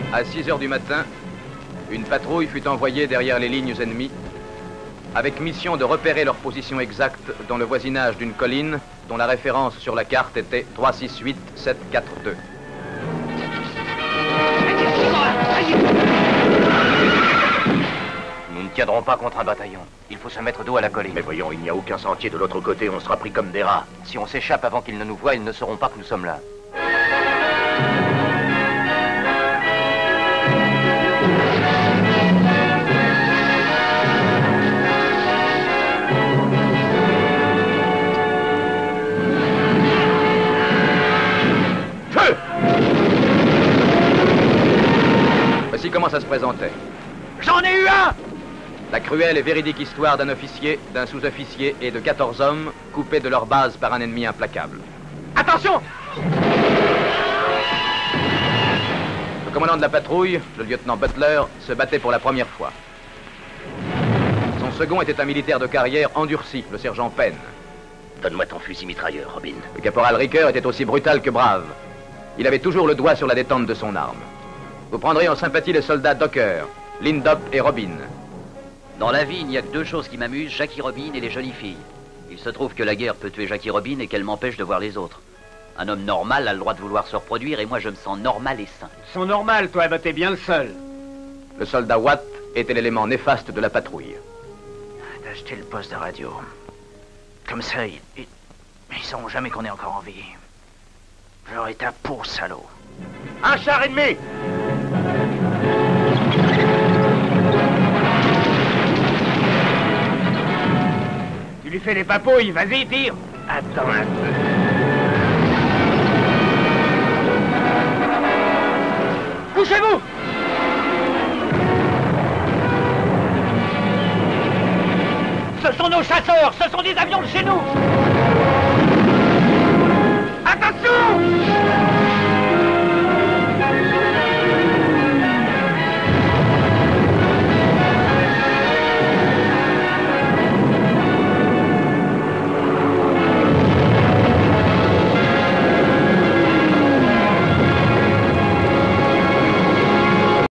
À 6 heures du matin, une patrouille fut envoyée derrière les lignes ennemies, avec mission de repérer leur position exacte dans le voisinage d'une colline dont la référence sur la carte était 368742. Nous ne tiendrons pas contre un bataillon. Il faut se mettre dos à la colline. Mais voyons, il n'y a aucun sentier de l'autre côté, on sera pris comme des rats. Si on s'échappe avant qu'ils ne nous voient, ils ne sauront pas que nous sommes là. Voici comment ça se présentait. J'en ai eu un! La cruelle et véridique histoire d'un officier, d'un sous-officier et de 14 hommes coupés de leur base par un ennemi implacable. Attention! Le commandant de la patrouille, le lieutenant Butler, se battait pour la première fois. Son second était un militaire de carrière endurci, le sergent Penn. Donne-moi ton fusil mitrailleur, Robin. Le caporal Ricker était aussi brutal que brave. Il avait toujours le doigt sur la détente de son arme. Vous prendrez en sympathie les soldats Docker, Lindop et Robin. Dans la vie, il n'y a que deux choses qui m'amusent, Jackie Robin et les jolies filles. Il se trouve que la guerre peut tuer Jackie Robin et qu'elle m'empêche de voir les autres. Un homme normal a le droit de vouloir se reproduire et moi je me sens normal et sain. Ils sont normales, toi, bah t'es bien le seul. Le soldat Watt était l'élément néfaste de la patrouille. D'acheter le poste de radio. Comme ça, ils sauront jamais qu'on est encore en vie. J'aurais été un pauvre salaud. Un char ennemi! Tu lui fais les papouilles, vas-y, tire! Attends un peu. Couchez-vous! Ce sont nos chasseurs! Ce sont des avions de chez nous! Attention!